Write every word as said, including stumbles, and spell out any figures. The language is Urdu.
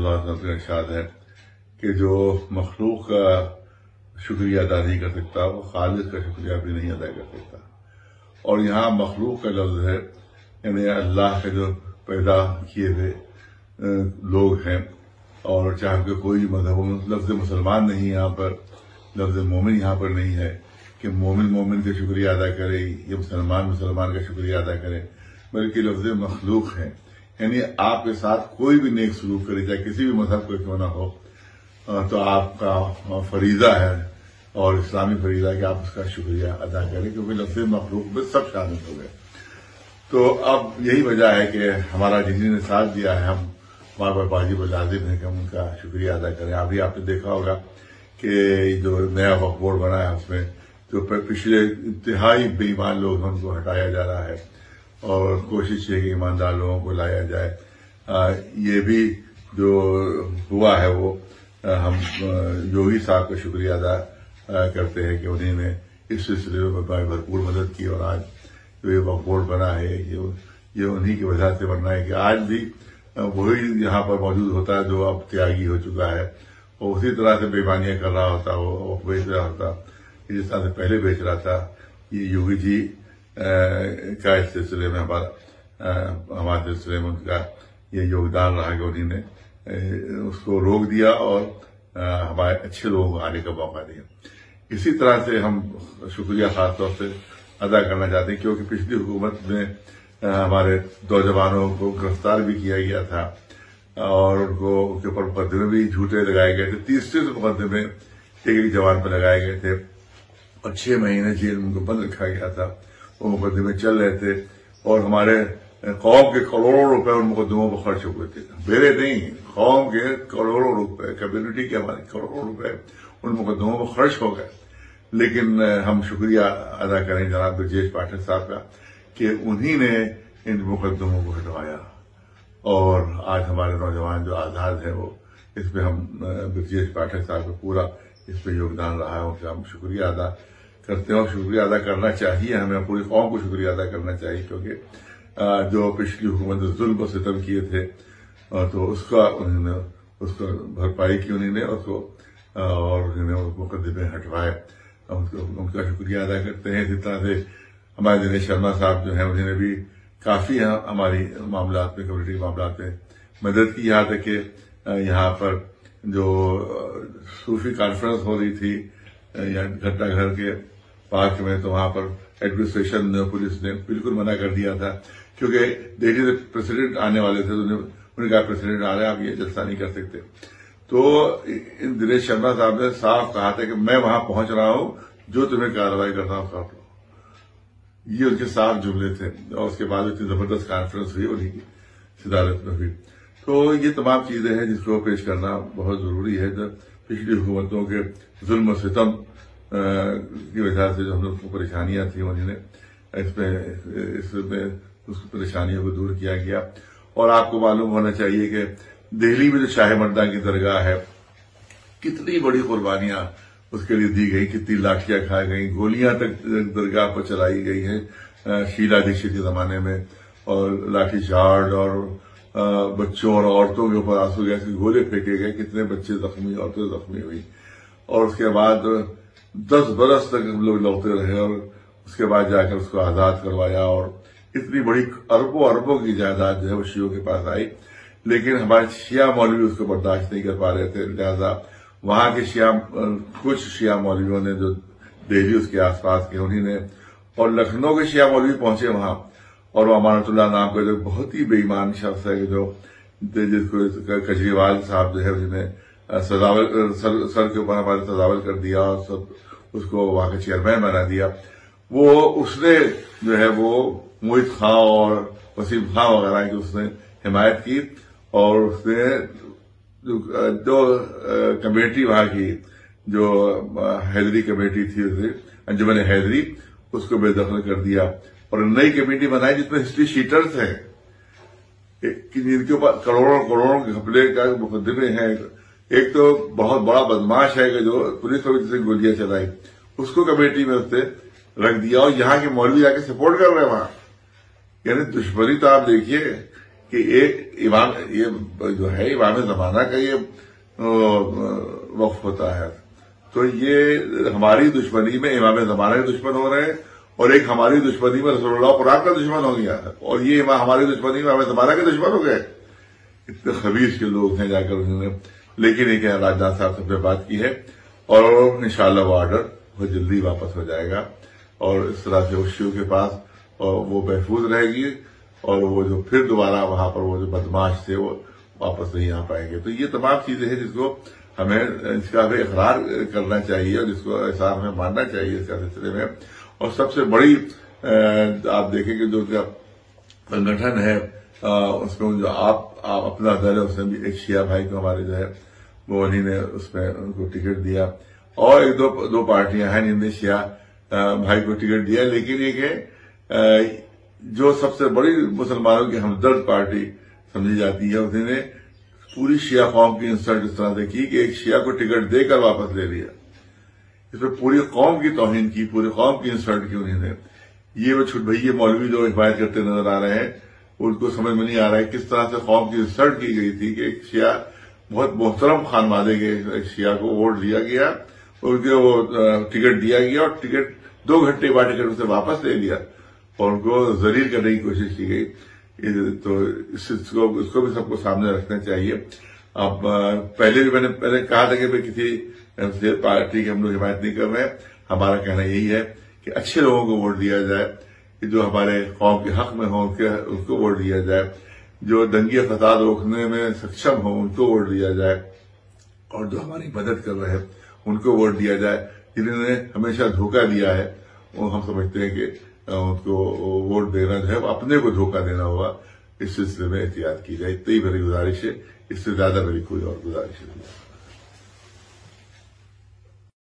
اللہ علیہ وسلم کا ارشاد ہے کہ جو مخلوق کا شکریہ ادا نہیں کر سکتا وہ خالق کا شکریہ بھی نہیں ادا کر سکتا. اور یہاں مخلوق کا لفظ ہے یعنی اللہ کے جو پیدا کیے ہوئے لوگ ہیں، اور چاہے کہ کوئی مذہب، لفظ مسلمان نہیں یہاں پر، لفظ مومن یہاں پر نہیں ہے کہ مومن مومن کا شکریہ ادا کرے یا مسلمان مسلمان کا شکریہ ادا کرے، بلکہ لفظ مخلوق ہے. یعنی آپ کے ساتھ کوئی بھی نیک سلوک کرے چاہے کسی بھی مذہب کو کیوں نہ ہو تو آپ کا فریضہ ہے اور اسلامی فریضہ ہے کہ آپ اس کا شکریہ ادا کریں، کیونکہ لفظ مخلوق میں سب شامل ہو گئے. تو اب یہی وجہ ہے کہ ہمارا جنہوں نے ساتھ دیا ہے ہم بار بار واجب و لازم ہے کہ ہم ان کا شکریہ ادا کریں. ابھی آپ نے دیکھا ہوگا کہ جو نیا وقف بورڈ بنا ہے اس میں جو پچھلے انتہائی بے ایمان لوگ ہیں ان کو ہٹایا جا رہا ہے اور کوشش ہے کہ ایماندار لوگوں کو لایا جائے. آ, یہ بھی جو ہوا ہے وہ ہم یوگی صاحب کا شکریہ ادا کرتے ہیں کہ انہیں نے اس سلسلے میں بھرپور مدد کی، اور آج جو یہ وقف بورڈ بنا ہے یہ انہی کی وجہ سے بننا ہے کہ آج بھی وہی یہاں پر موجود ہوتا ہے جو اب تیاگی ہو چکا ہے، اور اسی طرح سے بےمانیاں کر رہا ہوتا، وہ بیچ رہا ہوتا جس طرح سے پہلے بیچ رہا تھا. یہ یوگی جی کا اس سلسلے میں ہمارا ہمارے سلسلے میں ان کا یہ یوگدان رہا کہ انہوں نے اس کو روک دیا اور ہمارے اچھے لوگوں کو آنے کا موقع دیا. اسی طرح سے ہم شکریہ خاص طور سے ادا کرنا چاہتے ہیں کیونکہ پچھلی حکومت میں ہمارے دو جوانوں کو گرفتار بھی کیا گیا تھا اور ان کو ان کے اوپر مقدمے بھی جھوٹے لگائے گئے تھے. تیسرے مقدمے ایک ایک جوان پر لگائے گئے تھے اور چھ مہینے جیل میں ان کو بند رکھا گیا تھا. وہ مقدمے چل رہے تھے اور ہمارے قوم کے کروڑوں روپے ان مقدموں پر خرچ ہوئے تھے. میرے نہیں، قوم کے کروڑوں روپے، کمیونٹی کے ہمارے کروڑوں روپے ان مقدموں پر خرچ ہو گئے. لیکن ہم شکریہ ادا کریں جناب برجیش پاٹھک صاحب کا کہ انہی نے ان مقدموں کو ہٹوایا اور آج ہمارے نوجوان جو آزاد ہیں وہ اس پہ ہم برجیش پاٹھک صاحب کا پورا اس پہ یوگدان رہا ہے، ان کا ہم شکریہ ادا کرتے ہیں اور شکریہ ادا کرنا چاہیے. ہمیں پوری قوم کو شکریہ ادا کرنا چاہیے کیونکہ جو پچھلی حکومت نے ظلم و ستم کیے تھے تو اس کا انہوں نے اس کو بھرپائی کی انہوں نے اس کو اور انہوں نے مقدمے ہٹوائے، ان کا شکریہ ادا کرتے ہیں. جس طرح سے ہمارے دنیش شرما صاحب جو ہیں انہوں نے بھی کافی ہماری معاملات میں کمیونٹی معاملات میں مدد کی. یہاں تک کہ یہاں پر جو صوفی کانفرنس ہو رہی تھی گھنٹہ گھر کے پارک میں تو وہاں پر ایڈمنسٹریشن نے پولیس نے بالکل منع کر دیا تھا کیونکہ دہلی سے پریزیڈنٹ آنے والے تھے. انہوں نے کہا پریزیڈنٹ آ رہے ہیں آپ یہ جلسہ نہیں کر سکتے. تو دنیش شرما صاحب نے صاف کہا تھا کہ میں وہاں پہنچ رہا ہوں، جو تمہیں کارروائی کرنا ہو کر لو. یہ ان کے صاف جملے تھے اور اس کے بعد اتنی زبردست کانفرنس ہوئی انہیں کی صدارت میں ہوئی. تو یہ تمام چیزیں ہیں جس کو پیش کرنا بہت ضروری ہے. جب پچھلی حکومتوں کے ظلم و ستم کی وجہ سے جو ہم لوگ کو پریشانیاں تھیں انہوں نے اس میں اس میں اس پریشانیوں کو دور کیا گیا. اور آپ کو معلوم ہونا چاہیے کہ دہلی میں جو شاہ مردان کی درگاہ ہے کتنی بڑی قربانیاں اس کے لیے دی گئی، کتنی لاٹیاں کھائی گئی، گولیاں تک درگاہ پر چلائی گئی ہیں شیلا دیکشت کے زمانے میں، اور لاٹھی چارج اور بچوں اور عورتوں کے اوپر آنسو گیس کے گولے پھینکے گئے، کتنے بچے زخمی عورتیں زخمی ہوئی. اور اس کے بعد دس برس تک ہم لوگ لڑتے رہے اور اس کے بعد جا کر اس کو آزاد کروایا اور اتنی بڑی اربوں اربوں کی جائیداد جو ہے وہ شیعوں کے پاس آئی. لیکن ہمارے شیعہ مولوی اس کو برداشت نہیں کر پا رہے تھے، لہذا وہاں کے شیعہ کچھ شیعہ مولویوں نے جو دہلی اس کے آس پاس کے انہوں نے اور لکھنؤ کے شیعہ مولوی پہنچے وہاں، اور وہ امانت اللہ نام کا جو بہت ہی بے ایمان شخص ہے جو جس کو کجریوال صاحب جو ہے انہوں نے سزاول سر کے اوپر ہمارے سزاول کر دیا اور سب اس کو وہاں کا چیئرمین بنا دیا. وہ اس نے جو ہے وہ موہت خاں اور وسیم خاں وغیرہ کی اس نے حمایت کی اور اس نے جو کمیٹی وہاں کی جو حیدری کمیٹی تھی انجمن حیدری اس کو بے دخل کر دیا اور نئی کمیٹی بنائی جس میں ہسٹری شیٹرز ہیں جن کے اوپر کروڑوں کروڑوں کے گھپلے کا مقدمے ہیں. ایک تو بہت بڑا بدماش ہے کہ جو پولیس کو بھی گولیاں چلائی اس کو کمیٹی میں اس نے رکھ دیا اور یہاں کے مولوی آ کے سپورٹ کر رہے ہیں وہاں. یعنی دشمنی تو آپ دیکھیے کہ ایک امام یہ جو ہے امام زمانہ کا یہ وقف ہوتا ہے، تو یہ ہماری دشمنی میں امام زمانہ کے دشمن ہو رہے ہیں، اور ایک ہماری دشمنی میں رسول اللہ قرآن کا دشمن ہو گیا ہے، اور یہ ہماری دشمنی میں امام زمانہ کے دشمن ہو گئے. اتنے خبیث کے لوگ ہیں جا کر انہوں نے. لیکن یہ کہ راجناتھ صاحب سے ہم نے بات کی ہے، اور انشاءاللہ وہ آرڈر بہت جلدی واپس ہو جائے گا، اور اس طرح سے اوشیو کے پاس وہ محفوظ رہے گی، اور وہ جو پھر دوبارہ وہاں پر وہ جو بدماش تھے وہ واپس نہیں آ پائیں گے. تو یہ تمام چیزیں ہیں جس کو ہمیں اس کا بھی اقرار کرنا چاہیے، اور جس کو ایسا ہمیں ماننا چاہیے اس کا سلسلے میں. اور سب سے بڑی آپ دیکھیں کہ جو سنگھن ہے اس میں جو آپ اپنا دل ہے، اس نے بھی ایک شیعہ بھائی کو ہمارے جو ہے وہ انہیں نے اس میں ان کو ٹکٹ دیا، اور ایک دو دو پارٹیاں ہیں جن نے شیعہ بھائی کو ٹکٹ دیا. لیکن یہ کہ جو سب سے بڑی مسلمانوں کی ہمدرد پارٹی سمجھی جاتی ہے، انہوں نے پوری شیعہ قوم کی انسلٹ اس طرح سے کی کہ ایک شیعہ کو ٹکٹ دے کر واپس لے لیا. اس میں پوری قوم کی توہین کی، پوری قوم کی انسلٹ کی انہوں نے. یہ وہ چھٹ بھائی مولوی جو حمایت کرتے نظر آ رہے ہیں، ان کو سمجھ میں نہیں آ رہا ہے کس طرح سے قوم کی انسلٹ کی گئی تھی کہ ایک شیعہ بہت محترم خانوادے کے ایک شیعہ کو ووٹ دیا گیا، ان کے وہ ٹکٹ دیا گیا، اور ٹکٹ دو گھنٹے بعد ٹکٹ اسے واپس لے لیا، اور ان کو ذلیل کرنے کی کوشش کی گئی. تو اس کو اس کو بھی سب کو سامنے رکھنا چاہیے. اب پہلے بھی میں نے پہلے کہا تھا کہ میں کسی پارٹی کی ہم لوگ حمایت نہیں کر رہے. ہمارا کہنا یہی ہے کہ اچھے لوگوں کو ووٹ دیا جائے، کہ جو ہمارے قوم کے حق میں ہوں ان کو ووٹ دیا جائے، جو دنگے فساد روکنے میں سکشم ہوں ان کو ووٹ دیا جائے، اور جو ہماری مدد کر رہے ہیں ان کو ووٹ دیا جائے. جنہوں نے ہمیشہ دھوکہ دیا ہے وہ ہم سمجھتے ہیں کہ ان کو ووٹ دینا جو ہے وہ اپنے کو دھوکہ دینا ہوگا. اس سلسلے میں احتیاط کی جائے. اتنی میری گزارش ہے، اس سے زیادہ میری کوئی اور گزارش نہیں.